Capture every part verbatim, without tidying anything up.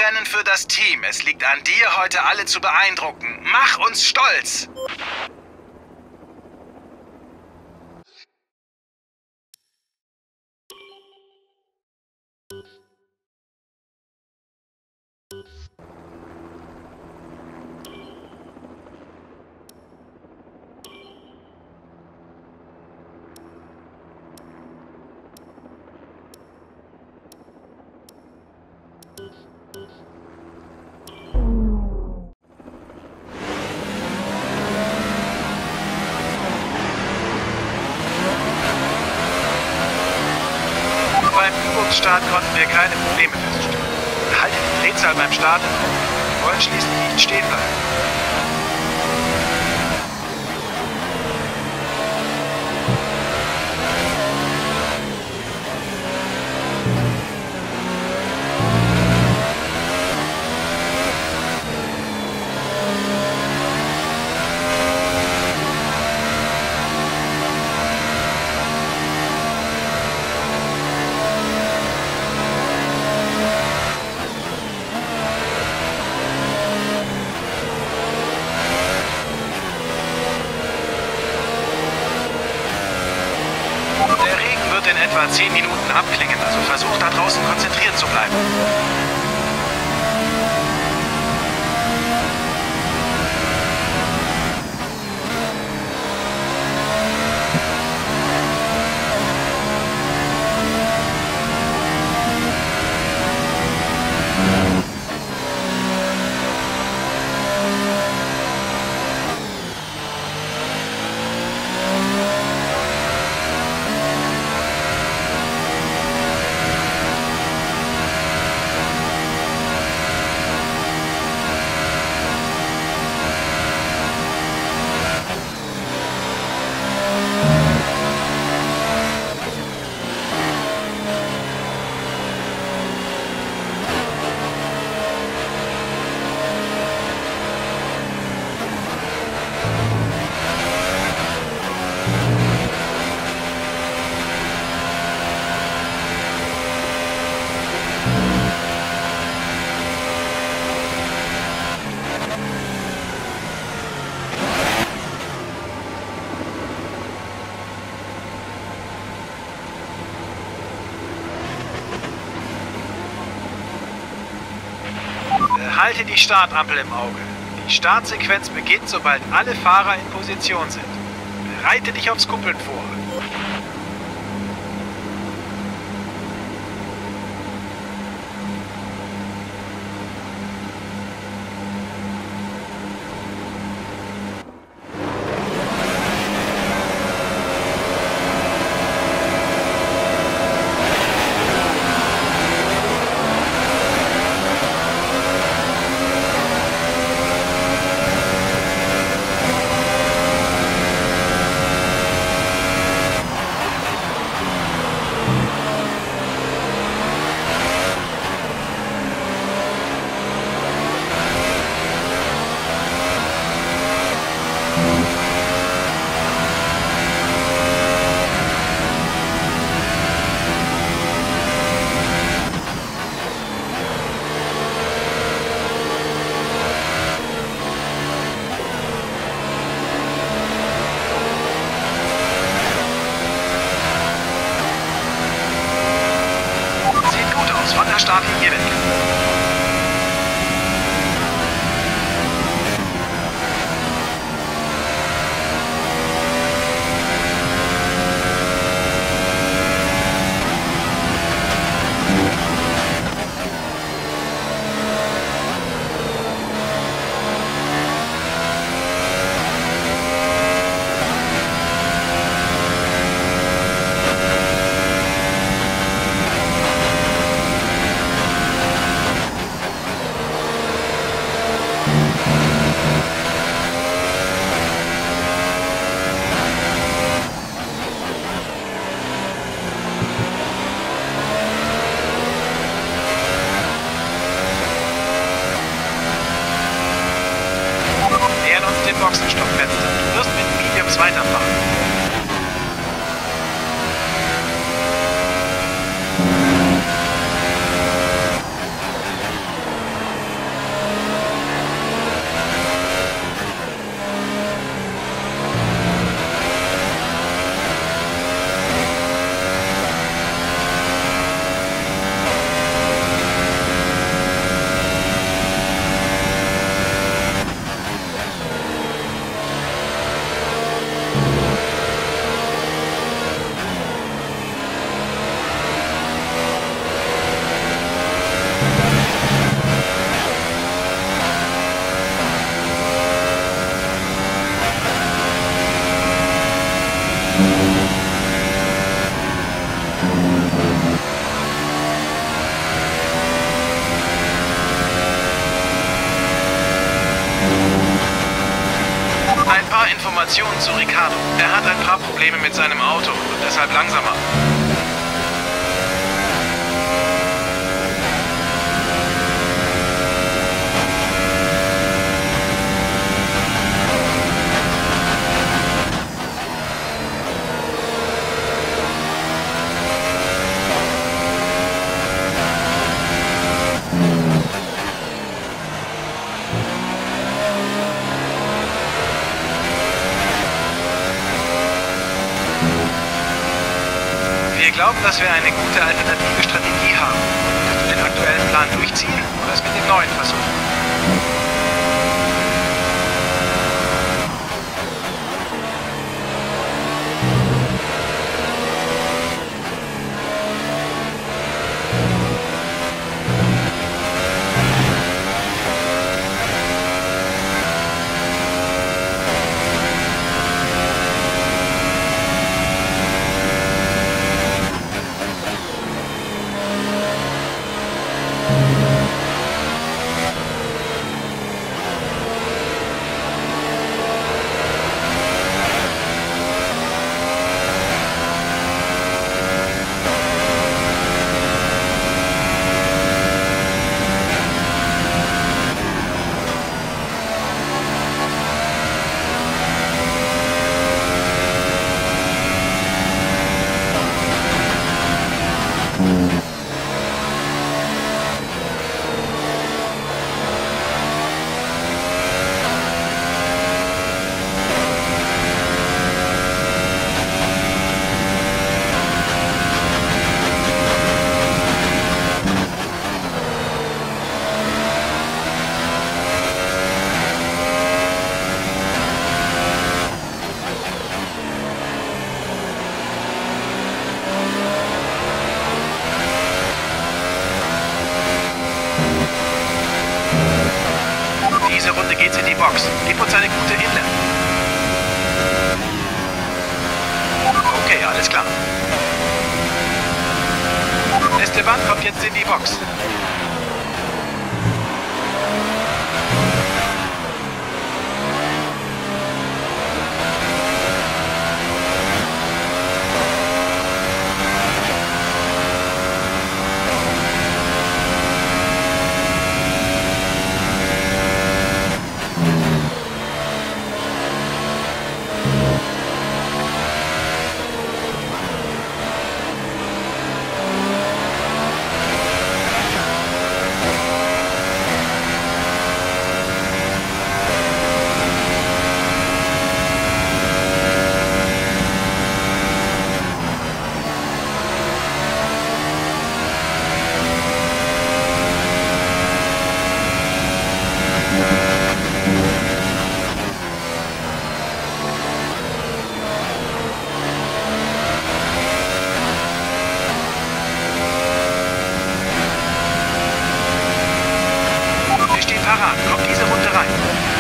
Rennen für das Team. Es liegt an dir, heute alle zu beeindrucken. Mach uns stolz! Beim Übungsstart konnten wir keine Probleme feststellen. Halte die Drehzahl beim Start. Wir wollen schließlich nicht stehen bleiben. In etwa zehn Minuten abklingen, also versuch da draußen konzentriert zu bleiben. Halte die Startampel im Auge. Die Startsequenz beginnt, sobald alle Fahrer in Position sind. Bereite dich aufs Kuppeln vor. Von der Startlinie weg. Boxenstoppfenster. Du wirst mit Mediums weiterfahren. Ein paar Informationen zu Ricardo. Er hat ein paar Probleme mit seinem Auto und deshalb langsamer. Wir glauben, dass wir eine gute alternative Strategie haben. Möchtest du den aktuellen Plan durchziehen oder es mit dem neuen versuchen? Diese Runde geht's in die Box. Gib uns eine gute Inlet. Okay, alles klar. Esteban kommt jetzt in die Box. Parat, kommt diese Runde rein.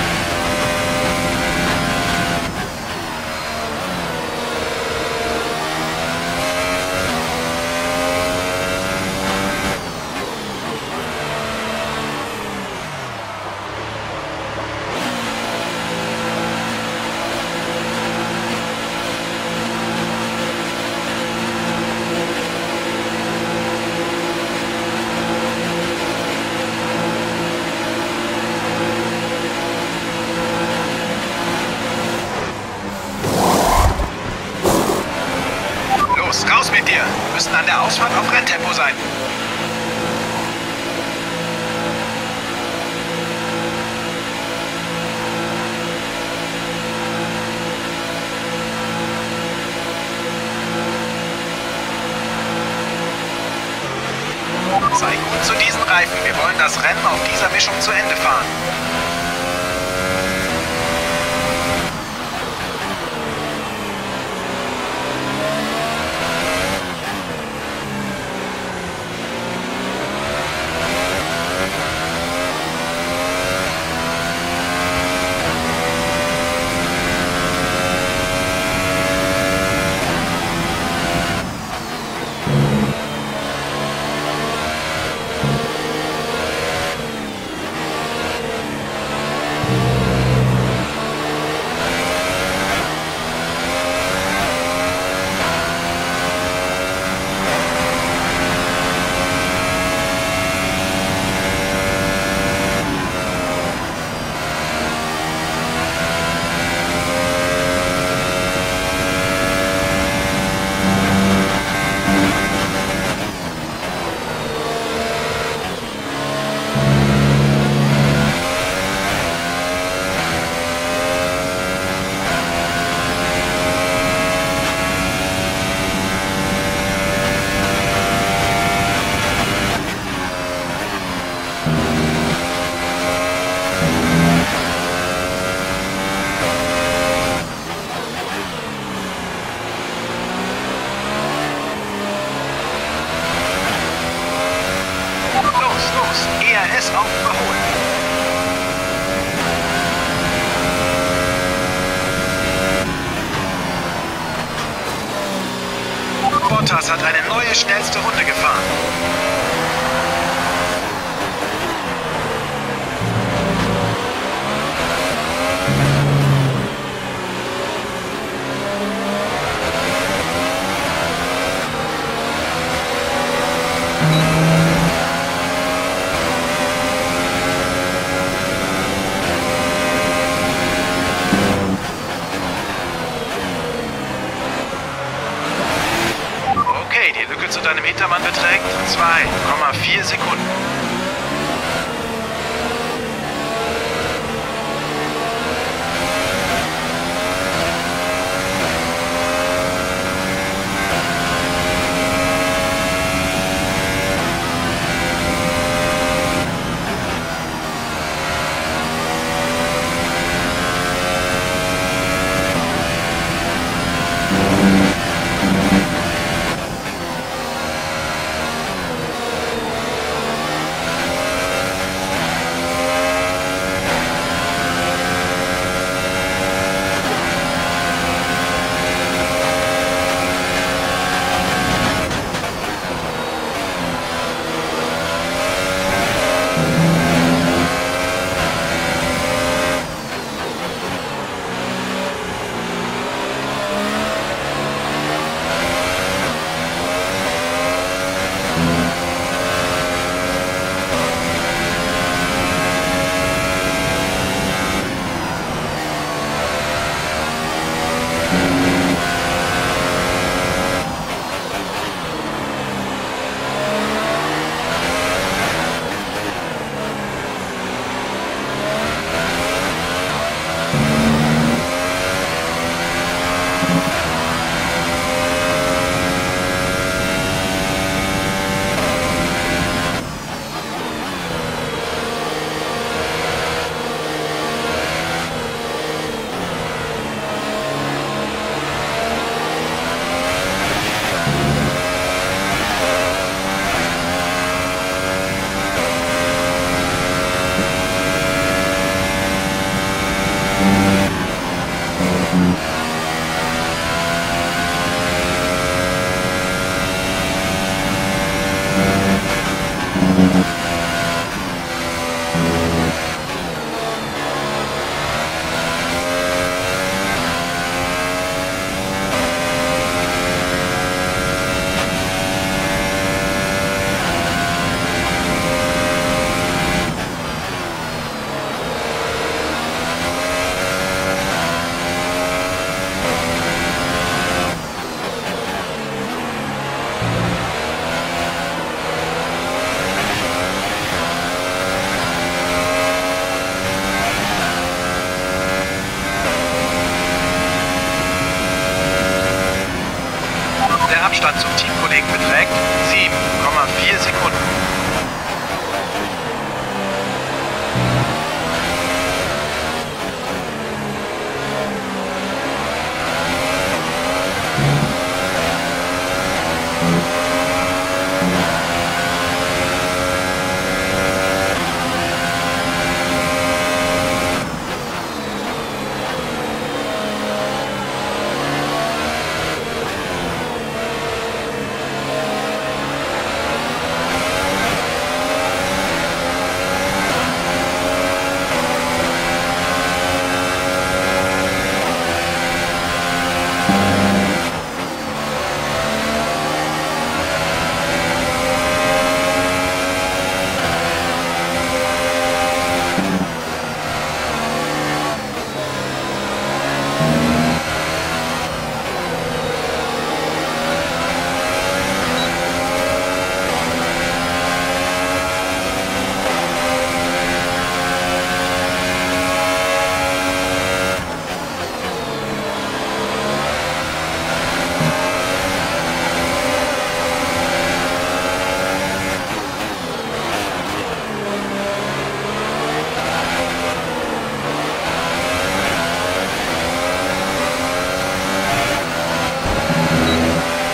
Raus mit dir! Wir müssen an der Ausfahrt auf Renntempo sein. Sei gut zu diesen Reifen. Wir wollen das Rennen auf dieser Mischung zu Ende fahren. auf Überholen. Bottas hat eine neue schnellste Runde gefahren. Die Lücke zu deinem Hintermann beträgt zwei Komma vier Sekunden. Abstand zum Teamkollegen beträgt sieben Komma vier Sekunden.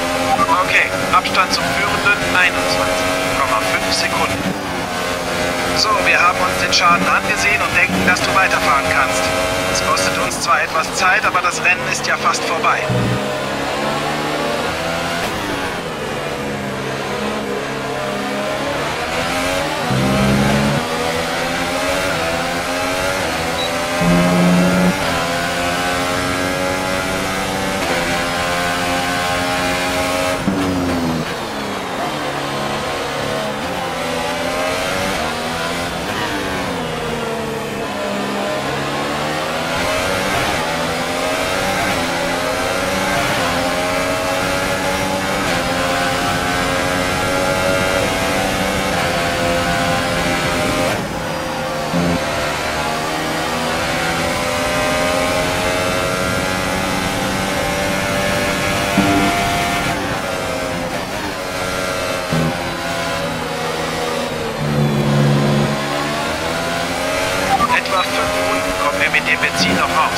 Abstand zum Führenden einundzwanzig Komma fünf Sekunden. So, wir haben uns den Schaden angesehen und denken, dass du weiterfahren kannst. Es kostet uns zwar etwas Zeit, aber das Rennen ist ja fast vorbei. Mit dem Benzin noch raus.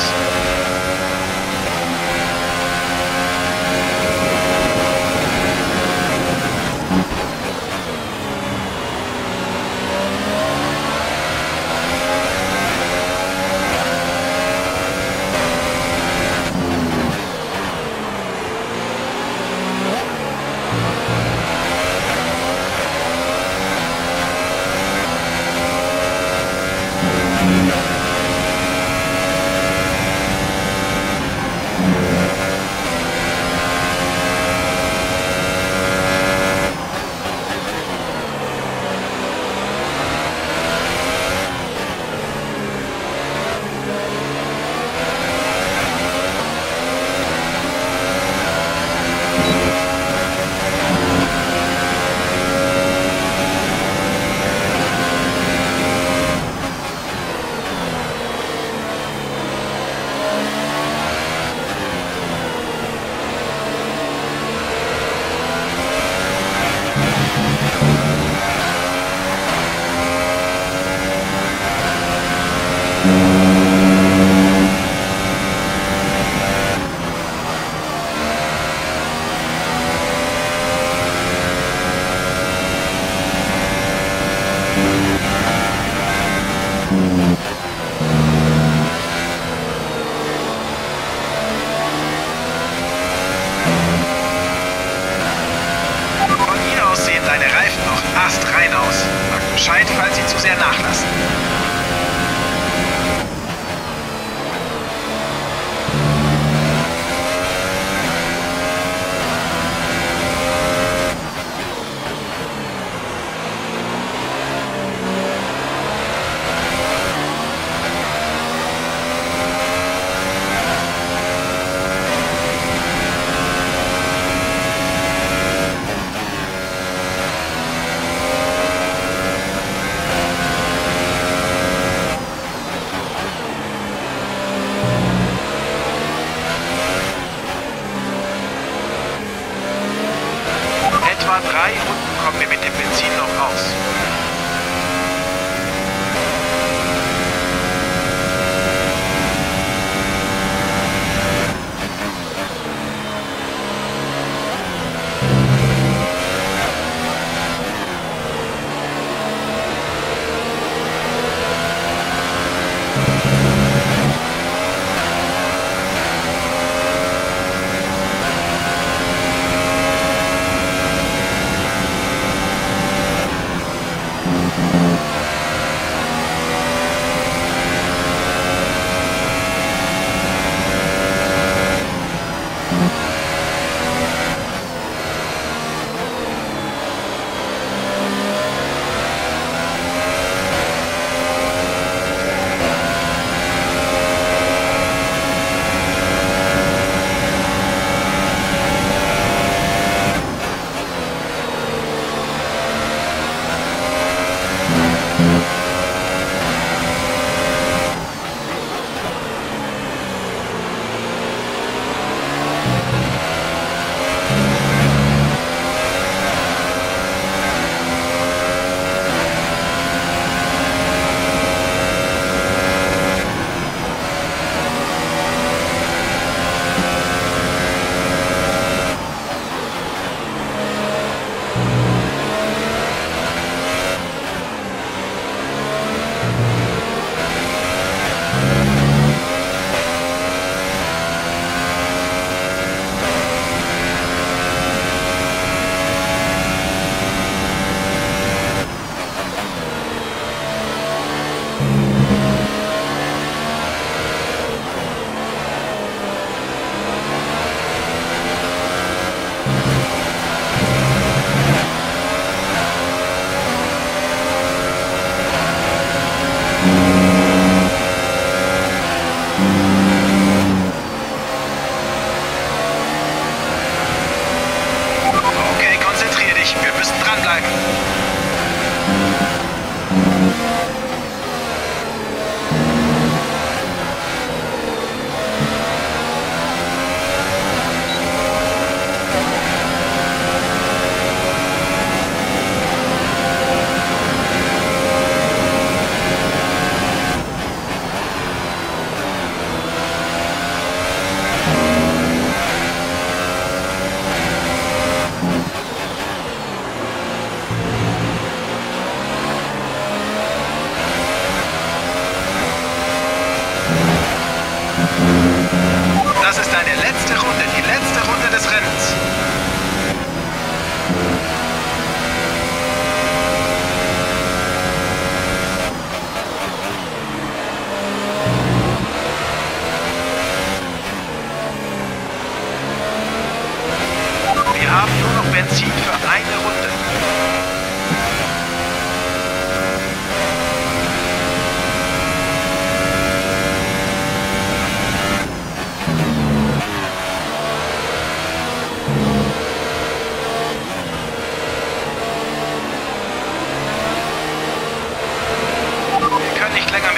Astrein aus. Sagt Bescheid, falls Sie zu sehr nachlassen.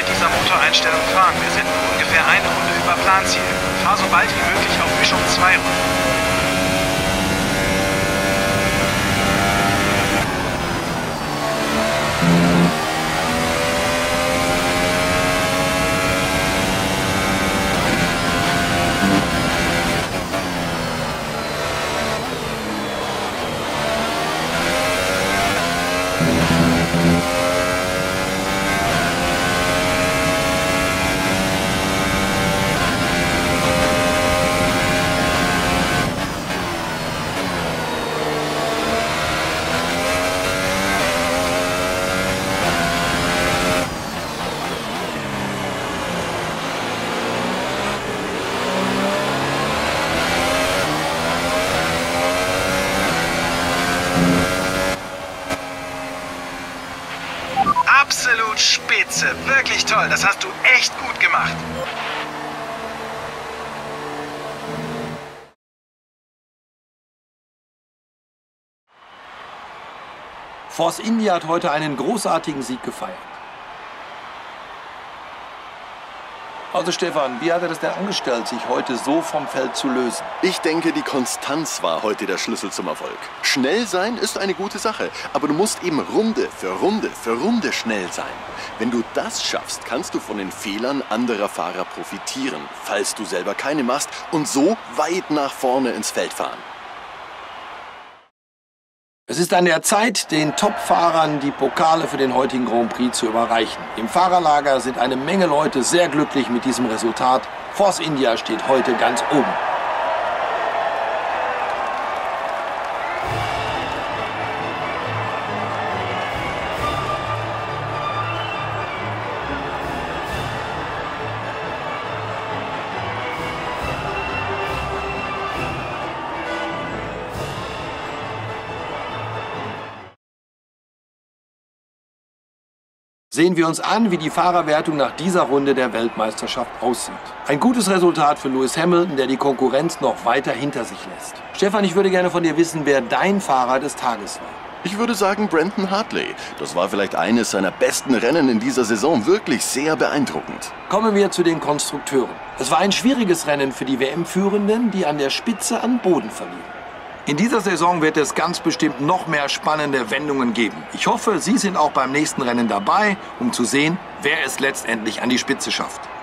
dieser Motoreinstellung fahren. Wir sind nur ungefähr eine Runde über Planziel. Fahr so bald wie möglich auf Mischung zwei Runden. Absolut spitze. Wirklich toll. Das hast du echt gut gemacht. Force India hat heute einen großartigen Sieg gefeiert. Also Stefan, wie hat er das denn angestellt, sich heute so vom Feld zu lösen? Ich denke, die Konstanz war heute der Schlüssel zum Erfolg. Schnell sein ist eine gute Sache, aber du musst eben Runde für Runde für Runde schnell sein. Wenn du das schaffst, kannst du von den Fehlern anderer Fahrer profitieren, falls du selber keine machst, und so weit nach vorne ins Feld fahren. Es ist an der Zeit, den Top-Fahrern die Pokale für den heutigen Grand Prix zu überreichen. Im Fahrerlager sind eine Menge Leute sehr glücklich mit diesem Resultat. Force India steht heute ganz oben. Sehen wir uns an, wie die Fahrerwertung nach dieser Runde der Weltmeisterschaft aussieht. Ein gutes Resultat für Lewis Hamilton, der die Konkurrenz noch weiter hinter sich lässt. Stefan, ich würde gerne von dir wissen, wer dein Fahrer des Tages war. Ich würde sagen Brandon Hartley. Das war vielleicht eines seiner besten Rennen in dieser Saison. Wirklich sehr beeindruckend. Kommen wir zu den Konstrukteuren. Es war ein schwieriges Rennen für die W M-Führenden, die an der Spitze an Boden verlieren. In dieser Saison wird es ganz bestimmt noch mehr spannende Wendungen geben. Ich hoffe, Sie sind auch beim nächsten Rennen dabei, um zu sehen, wer es letztendlich an die Spitze schafft.